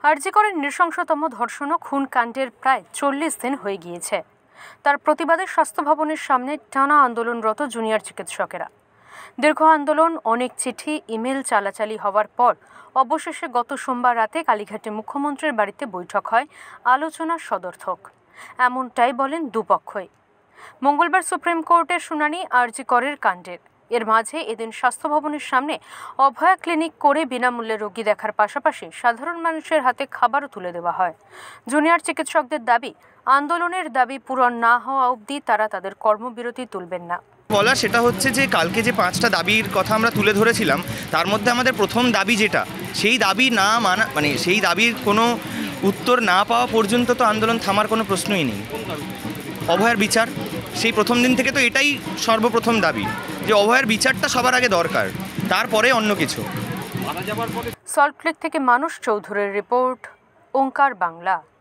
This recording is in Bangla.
আরজি করের নৃশংসতম ধর্ষণ ও খুন কাণ্ডের প্রায় 40 দিন হয়ে গিয়েছে। তার প্রতিবাদে স্বাস্থ্য ভবনের সামনে টানা আন্দোলনরত জুনিয়র চিকিৎসকেরা। দীর্ঘ আন্দোলন, অনেক চিঠি, ইমেল চালাচালি হওয়ার পর অবশেষে গত সোমবার রাতে কালীঘাটে মুখ্যমন্ত্রীর বাড়িতে বৈঠক হয় আলোচনার সদর্থক। এমনটাই বলেন দুপক্ষই। মঙ্গলবার সুপ্রিম কোর্টের শুনানি আরজি করের কাণ্ডের। এর মাঝে এদিন স্বাস্থ্য ভবনের সামনে অভয়া ক্লিনিক করে বিনামূল্যে রোগী দেখার পাশাপাশি সাধারণ মানুষের হাতে খাবারও তুলে দেওয়া হয়। জুনিয়র চিকিৎসকদের দাবি, আন্দোলনের দাবি পূরণ না হওয়া অবধি তারা তাদের কর্মবিরতি তুলবেন না। বলা সেটা হচ্ছে যে কালকে যে 5টা দাবির কথা আমরা তুলে ধরেছিলাম, তার মধ্যে আমাদের প্রথম দাবি যেটা, সেই দাবি না মানা, মানে সেই দাবির কোনো উত্তর না পাওয়া পর্যন্ত তো আন্দোলন থামার কোনো প্রশ্নই নেই। অভয়ার বিচার, সেই প্রথম দিন থেকে তো এটাই সর্বপ্রথম দাবি, যে অভয়ার বিচারটা সবার আগে দরকার, তারপরে অন্য কিছু। সল্টলেক থেকে মানুষ চৌধুরীর রিপোর্ট, ওঙ্কার বাংলা।